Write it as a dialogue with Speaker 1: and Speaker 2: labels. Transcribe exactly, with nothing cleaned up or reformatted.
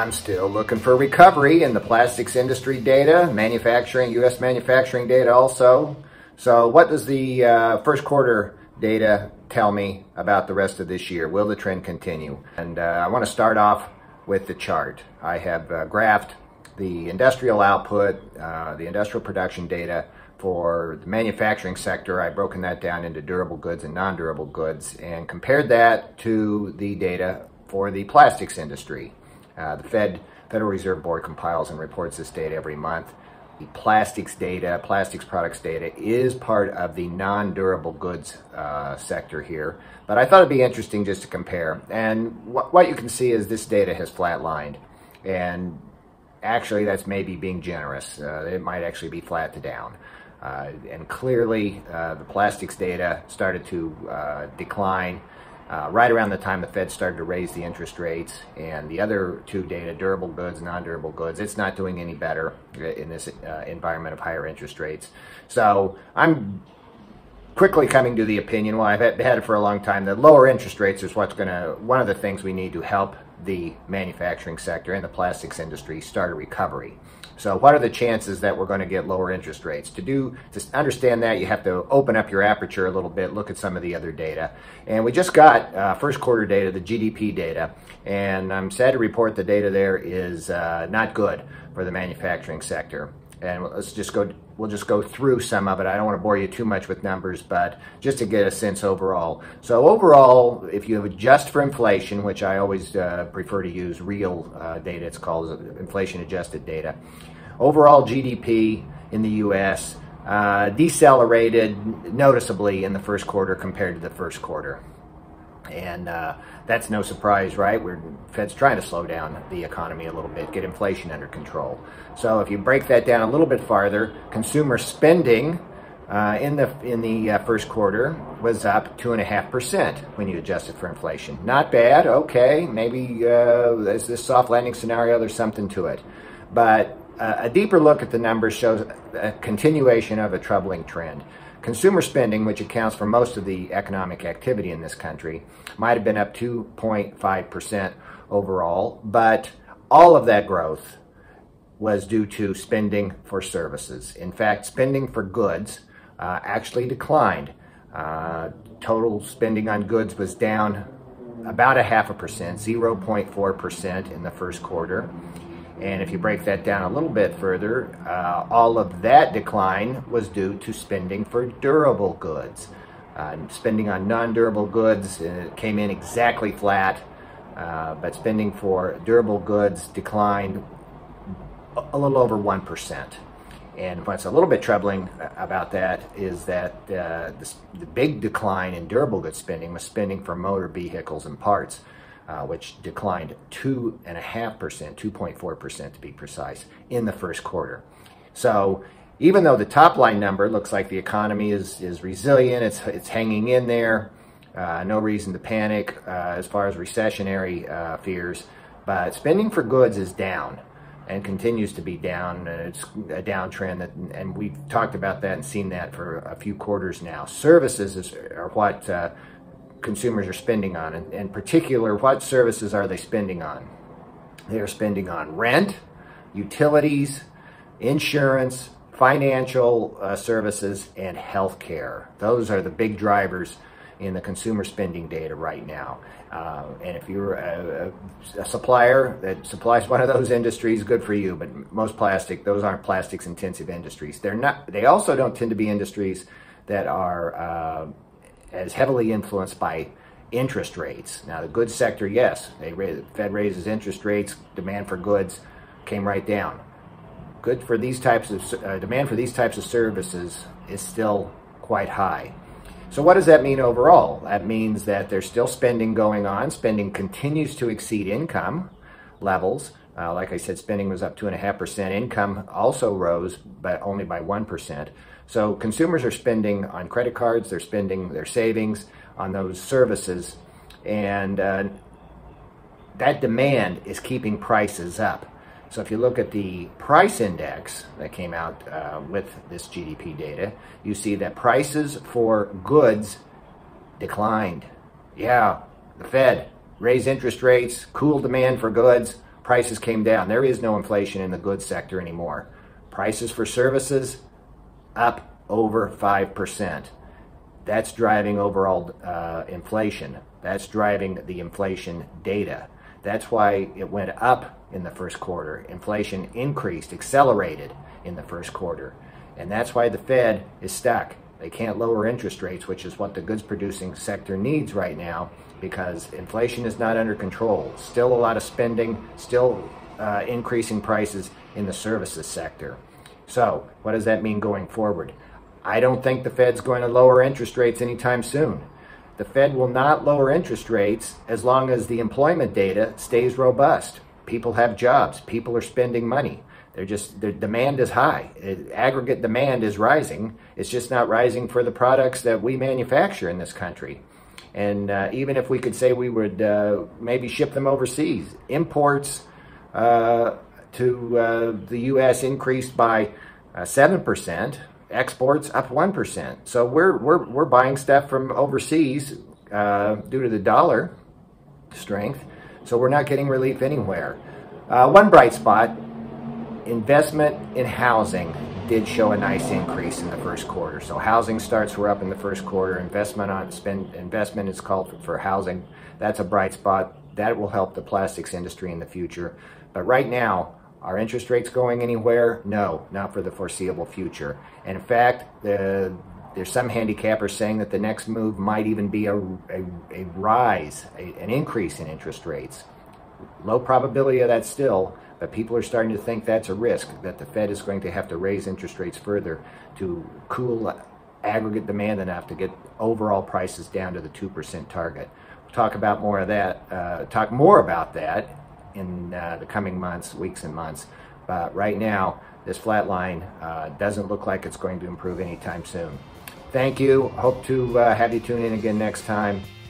Speaker 1: I'm still looking for recovery in the plastics industry data, manufacturing, U S manufacturing data also. So what does the uh, first quarter data tell me about the rest of this year? Will the trend continue? And uh, I want to start off with the chart. I have uh, graphed the industrial output, uh, the industrial production data for the manufacturing sector. I've broken that down into durable goods and non-durable goods and compared that to the data for the plastics industry. Uh, the Fed, Federal Reserve Board compiles and reports this data every month. The plastics data, plastics products data, is part of the non-durable goods uh, sector here. But I thought it'd be interesting just to compare. And wh what you can see is this data has flatlined. And actually, that's maybe being generous. Uh, it might actually be flat to down. Uh, and clearly, uh, the plastics data started to uh, decline Uh, right around the time the Fed started to raise the interest rates, and the other two data, durable goods, non-durable goods, it's not doing any better in this uh, environment of higher interest rates. So I'm quickly coming to the opinion, well, I've had it for a long time, that lower interest rates is what's going to, one of the things we need to help the manufacturing sector and the plastics industry start a recovery. So what are the chances that we're going to get lower interest rates? To do, to understand that, you have to open up your aperture a little bit, look at some of the other data. And we just got uh, first quarter data, the G D P data, and I'm sad to report the data there is uh, not good for the manufacturing sector. And let's just go, we'll just go through some of it. I don't want to bore you too much with numbers, but just to get a sense overall. So overall, if you adjust for inflation, which I always uh, prefer to use real uh, data, it's called inflation adjusted data. Overall G D P in the U S uh, decelerated noticeably in the first quarter compared to the first quarter. And uh, that's no surprise, right? We're Fed's trying to slow down the economy a little bit, get inflation under control. So if you break that down a little bit farther, consumer spending uh, in the in the uh, first quarter was up two and a half percent when you adjust it for inflation. Not bad. Okay, maybe uh, there's this soft landing scenario. There's something to it, but uh, a deeper look at the numbers shows a continuation of a troubling trend. Consumer spending, which accounts for most of the economic activity in this country, might have been up two point five percent overall, but all of that growth was due to spending for services. In fact, spending for goods uh, actually declined. Uh, total spending on goods was down about a half a percent, zero point four percent in the first quarter. And if you break that down a little bit further, uh, all of that decline was due to spending for durable goods. Uh, spending on non-durable goods uh, came in exactly flat, uh, but spending for durable goods declined a little over one percent. And what's a little bit troubling about that is that uh, this, the big decline in durable goods spending was spending for motor vehicles and parts. Uh, which declined two and a half percent, two point four percent to be precise, in the first quarter. So even though the top line number looks like the economy is is resilient, it's it's hanging in there, uh, no reason to panic uh, as far as recessionary uh, fears, but spending for goods is down and continues to be down. Uh, it's a downtrend, that, and we've talked about that and seen that for a few quarters now. Services is, are what uh, consumers are spending on, and in particular, what services are they spending on? They are spending on rent, utilities, insurance, financial uh, services, and healthcare. Those are the big drivers in the consumer spending data right now. Uh, and if you're a, a supplier that supplies one of those industries, good for you. But most plastic, those aren't plastics intensive industries. They're not. They also don't tend to be industries that are uh, as heavily influenced by interest rates. Now, the goods sector, yes, they the Fed raises interest rates, demand for goods came right down. Good for these types of uh, demand for these types of services is still quite high. So what does that mean overall? That means that there's still spending going on. Spending continues to exceed income levels. Uh, like I said, spending was up two and a half percent. Income also rose, but only by one percent. So consumers are spending on credit cards. They're spending their savings on those services, and uh, that demand is keeping prices up. So if you look at the price index that came out uh, with this G D P data, you see that prices for goods declined. Yeah, the Fed raised interest rates, cool demand for goods. prices came down. There is no inflation in the goods sector anymore. Prices for services up over five percent. That's driving overall uh, inflation. That's driving the inflation data. That's why it went up in the first quarter. Inflation increased, accelerated in the first quarter. And that's why the Fed is stuck. They can't lower interest rates, which is what the goods producing sector needs right now, because inflation is not under control. Still a lot of spending, still uh, increasing prices in the services sector. So what does that mean going forward? I don't think the Fed's going to lower interest rates anytime soon. The Fed will not lower interest rates as long as the employment data stays robust. People have jobs. People are spending money. They're just, the demand is high. It, aggregate demand is rising. It's just not rising for the products that we manufacture in this country. And uh, even if we could say we would uh, maybe ship them overseas, imports uh, to uh, the U S increased by uh, seven percent. Exports up one percent. So we're, we're, we're buying stuff from overseas uh, due to the dollar strength. So we're not getting relief anywhere. Uh, one bright spot, investment in housing did show a nice increase in the first quarter. So housing starts were up in the first quarter. Investment on spend investment is called for, for housing. That's a bright spot. That will help the plastics industry in the future. But right now, are interest rates going anywhere? No, not for the foreseeable future. And in fact, the, there's some handicappers saying that the next move might even be a, a, a rise, a, an increase in interest rates. Low probability of that still, but people are starting to think that's a risk, that the Fed is going to have to raise interest rates further to cool aggregate demand enough to get overall prices down to the two percent target. We'll talk about more of that, uh, talk more about that in uh, the coming months, weeks and months. But right now, this flat line uh, doesn't look like it's going to improve anytime soon. Thank you. Hope to uh, have you tune in again next time.